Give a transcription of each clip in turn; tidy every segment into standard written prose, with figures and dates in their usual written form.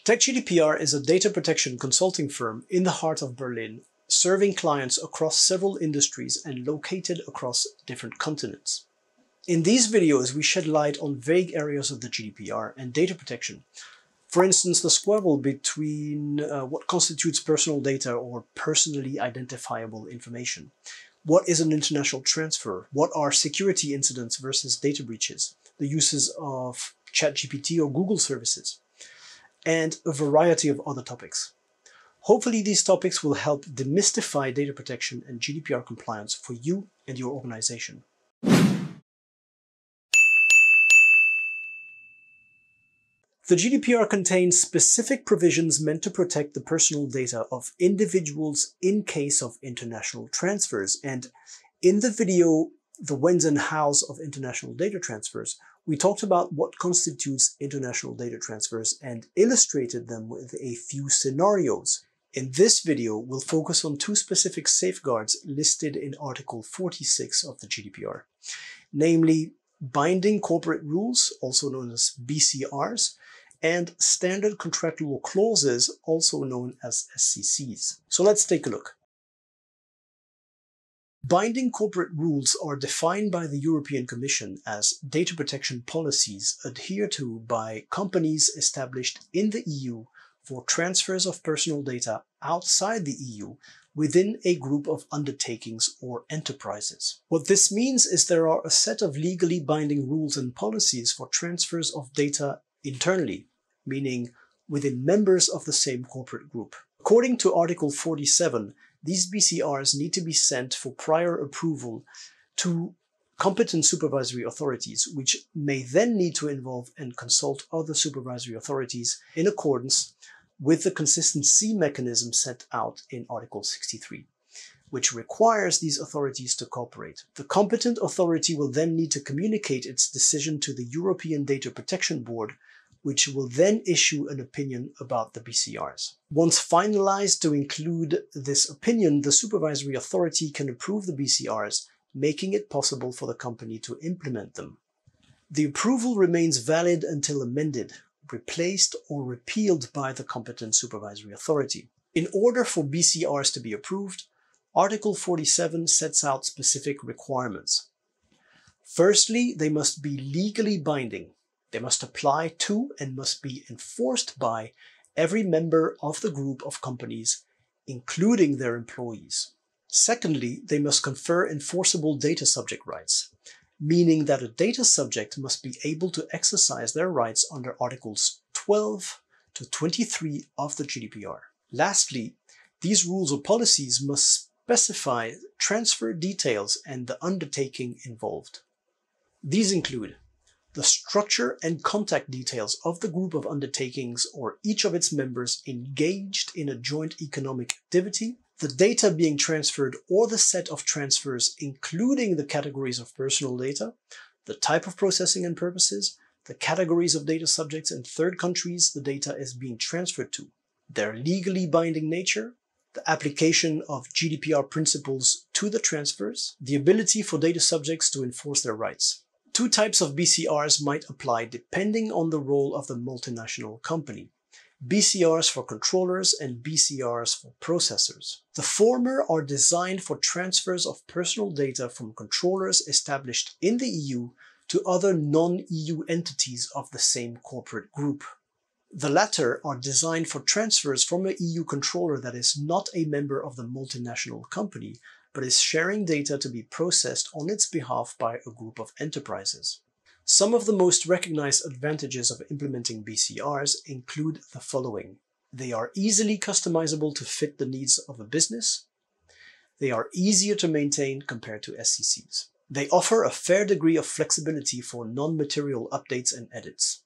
TechGDPR is a data protection consulting firm in the heart of Berlin, serving clients across several industries and located across different continents. In these videos, we shed light on vague areas of the GDPR and data protection. For instance, the squabble between what constitutes personal data or personally identifiable information. What is an international transfer? What are security incidents versus data breaches? The uses of ChatGPT or Google services, and a variety of other topics. Hopefully these topics will help demystify data protection and GDPR compliance for you and your organization. The GDPR contains specific provisions meant to protect the personal data of individuals in case of international transfers. And in the video, The Whens and Hows of International Data Transfers, we talked about what constitutes international data transfers and illustrated them with a few scenarios. In this video, we'll focus on two specific safeguards listed in Article 46 of the GDPR, namely binding corporate rules, also known as BCRs, and Standard Contractual Clauses, also known as SCCs. So let's take a look. Binding corporate rules are defined by the European Commission as data protection policies adhered to by companies established in the EU for transfers of personal data outside the EU within a group of undertakings or enterprises. What this means is there are a set of legally binding rules and policies for transfers of data internally, meaning within members of the same corporate group. According to Article 47, these BCRs need to be sent for prior approval to competent supervisory authorities, which may then need to involve and consult other supervisory authorities in accordance with the consistency mechanism set out in Article 63, which requires these authorities to cooperate. The competent authority will then need to communicate its decision to the European Data Protection Board, which will then issue an opinion about the BCRs. Once finalized to include this opinion, the supervisory authority can approve the BCRs, making it possible for the company to implement them. The approval remains valid until amended, replaced, or repealed by the competent supervisory authority. In order for BCRs to be approved, Article 47 sets out specific requirements. Firstly, they must be legally binding. They must apply to and must be enforced by every member of the group of companies, including their employees. Secondly, they must confer enforceable data subject rights, meaning that a data subject must be able to exercise their rights under Articles 12 to 23 of the GDPR. Lastly, these rules or policies must specify transfer details and the undertaking involved. These include the structure and contact details of the group of undertakings or each of its members engaged in a joint economic activity, the data being transferred or the set of transfers including the categories of personal data, the type of processing and purposes, the categories of data subjects and third countries the data is being transferred to, their legally binding nature, the application of GDPR principles to the transfers, the ability for data subjects to enforce their rights. Two types of BCRs might apply depending on the role of the multinational company. BCRs for controllers and BCRs for processors. The former are designed for transfers of personal data from controllers established in the EU to other non-EU entities of the same corporate group. The latter are designed for transfers from an EU controller that is not a member of the multinational company, but is sharing data to be processed on its behalf by a group of enterprises. Some of the most recognized advantages of implementing BCRs include the following. They are easily customizable to fit the needs of a business. They are easier to maintain compared to SCCs. They offer a fair degree of flexibility for non-material updates and edits.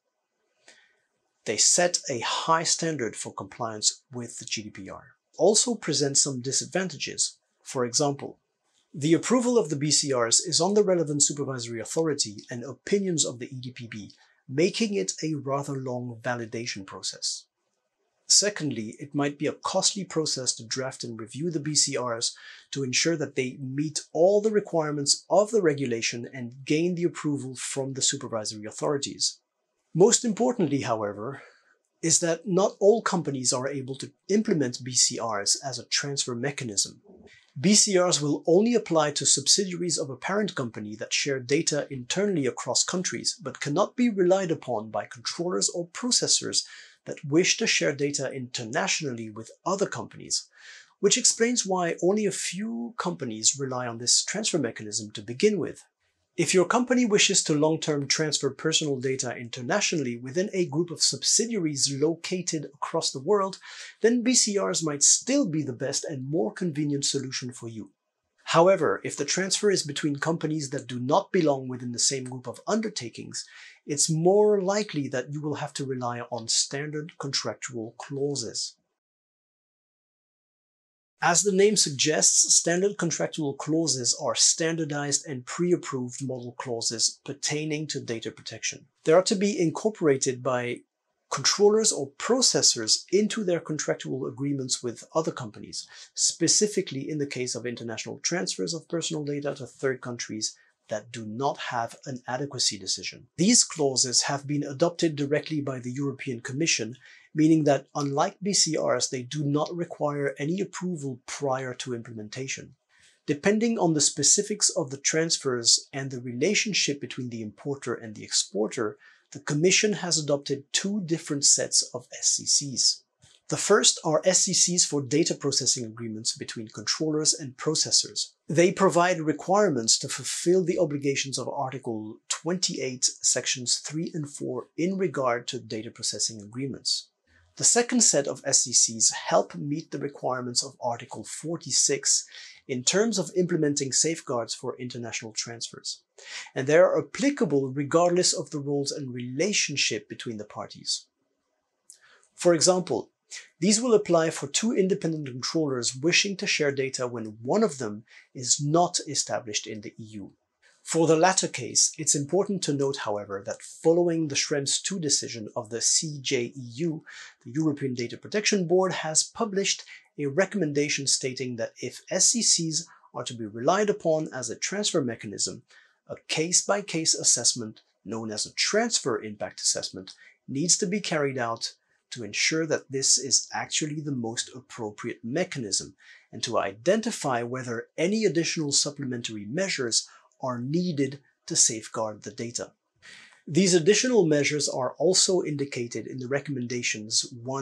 They set a high standard for compliance with the GDPR. Also present some disadvantages. For example, the approval of the BCRs is on the relevant supervisory authority and opinions of the EDPB, making it a rather long validation process. Secondly, it might be a costly process to draft and review the BCRs to ensure that they meet all the requirements of the regulation and gain the approval from the supervisory authorities. Most importantly, however, is that not all companies are able to implement BCRs as a transfer mechanism. BCRs will only apply to subsidiaries of a parent company that share data internally across countries, but cannot be relied upon by controllers or processors that wish to share data internationally with other companies, which explains why only a few companies rely on this transfer mechanism to begin with. If your company wishes to long-term transfer personal data internationally within a group of subsidiaries located across the world, then BCRs might still be the best and more convenient solution for you. However, if the transfer is between companies that do not belong within the same group of undertakings, it's more likely that you will have to rely on standard contractual clauses. As the name suggests, standard contractual clauses are standardized and pre-approved model clauses pertaining to data protection. They are to be incorporated by controllers or processors into their contractual agreements with other companies, specifically in the case of international transfers of personal data to third countries that do not have an adequacy decision. These clauses have been adopted directly by the European Commission, meaning that unlike BCRs, they do not require any approval prior to implementation. Depending on the specifics of the transfers and the relationship between the importer and the exporter, the Commission has adopted two different sets of SCCs. The first are SCCs for data processing agreements between controllers and processors. They provide requirements to fulfill the obligations of Article 28, Sections 3 and 4 in regard to data processing agreements. The second set of SCCs help meet the requirements of Article 46 in terms of implementing safeguards for international transfers, and they are applicable regardless of the roles and relationship between the parties. For example, these will apply for two independent controllers wishing to share data when one of them is not established in the EU. For the latter case, it's important to note, however, that following the Schrems II decision of the CJEU, the European Data Protection Board has published a recommendation stating that if SCCs are to be relied upon as a transfer mechanism, a case-by-case assessment, known as a transfer impact assessment, needs to be carried out to ensure that this is actually the most appropriate mechanism and to identify whether any additional supplementary measures are needed to safeguard the data. These additional measures are also indicated in the Recommendations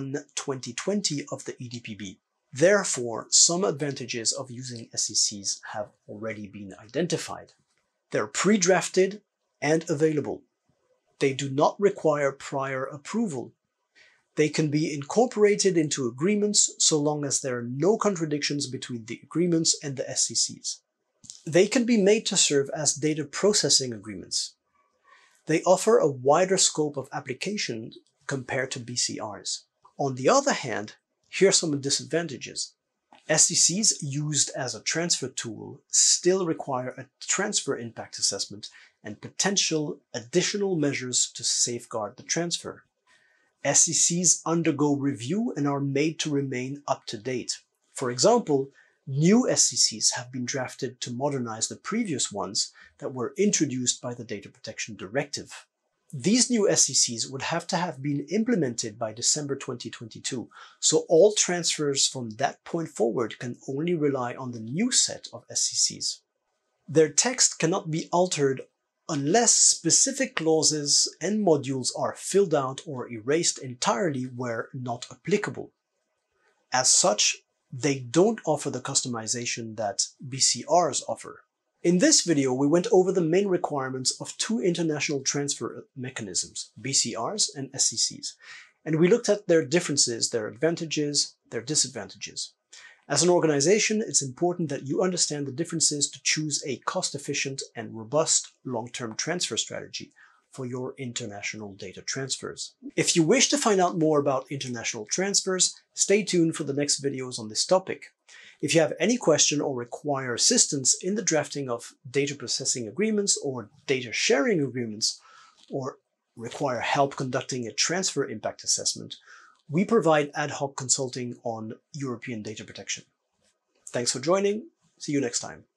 1/2020 of the EDPB. Therefore, some advantages of using SCCs have already been identified. They're pre-drafted and available. They do not require prior approval. They can be incorporated into agreements so long as there are no contradictions between the agreements and the SCCs. They can be made to serve as data processing agreements. They offer a wider scope of application compared to BCRs. On the other hand, here are some disadvantages. SCCs used as a transfer tool still require a transfer impact assessment and potential additional measures to safeguard the transfer. SCCs undergo review and are made to remain up to date. For example, new SCCs have been drafted to modernize the previous ones that were introduced by the Data Protection Directive. These new SCCs would have to have been implemented by December 2022, so all transfers from that point forward can only rely on the new set of SCCs. Their text cannot be altered unless specific clauses and modules are filled out or erased entirely where not applicable. As such, they don't offer the customization that BCRs offer. In this video, we went over the main requirements of two international transfer mechanisms, BCRs and SCCs, and we looked at their differences, their advantages, their disadvantages. As an organization, it's important that you understand the differences to choose a cost-efficient and robust long-term transfer strategy for your international data transfers. If you wish to find out more about international transfers, stay tuned for the next videos on this topic. If you have any question or require assistance in the drafting of data processing agreements or data sharing agreements, or require help conducting a transfer impact assessment, we provide ad hoc consulting on European data protection. Thanks for joining. See you next time.